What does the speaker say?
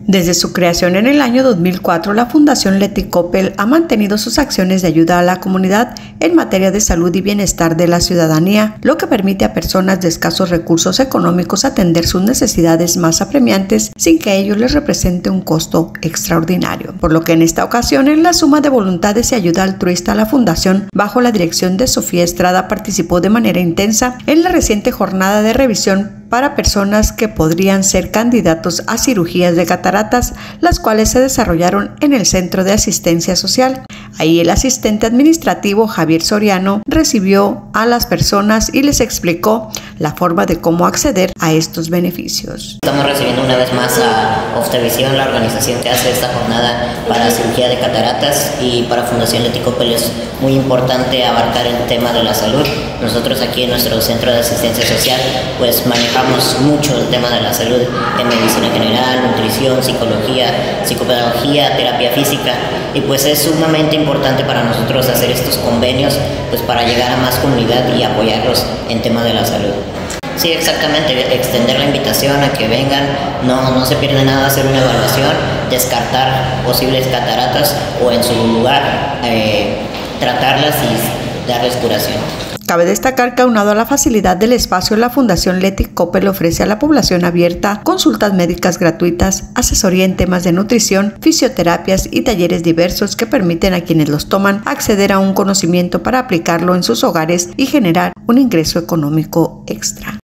Desde su creación en el año 2004, la Fundación Leti Coppel ha mantenido sus acciones de ayuda a la comunidad en materia de salud y bienestar de la ciudadanía, lo que permite a personas de escasos recursos económicos atender sus necesidades más apremiantes sin que ello les represente un costo extraordinario. Por lo que en esta ocasión, en la suma de voluntades y ayuda altruista, la Fundación, bajo la dirección de Sofía Estrada, participó de manera intensa en la reciente jornada de revisión para personas que podrían ser candidatos a cirugías de cataratas, las cuales se desarrollaron en el Centro de Asistencia Social. Ahí el asistente administrativo Javier Soriano recibió a las personas y les explicó la forma de cómo acceder a estos beneficios. Estamos recibiendo una vez más a Oftevisión, la organización que hace esta jornada para cirugía de cataratas, y para Fundación Leti Coppel es muy importante abarcar el tema de la salud. Nosotros aquí en nuestro Centro de Asistencia Social pues manejamos mucho el tema de la salud en medicina general, nutrición, psicología, psicopedagogía, terapia física, y pues es sumamente importante para nosotros hacer estos convenios pues para llegar a más comunidad y apoyarlos en tema de la salud. Sí, exactamente, extender la invitación a que vengan, no se pierde nada hacer una evaluación, descartar posibles cataratas o en su lugar tratarlas y darles curación. Cabe destacar que, aunado a la facilidad del espacio, la Fundación Leti Coppel ofrece a la población abierta consultas médicas gratuitas, asesoría en temas de nutrición, fisioterapias y talleres diversos que permiten a quienes los toman acceder a un conocimiento para aplicarlo en sus hogares y generar un ingreso económico extra.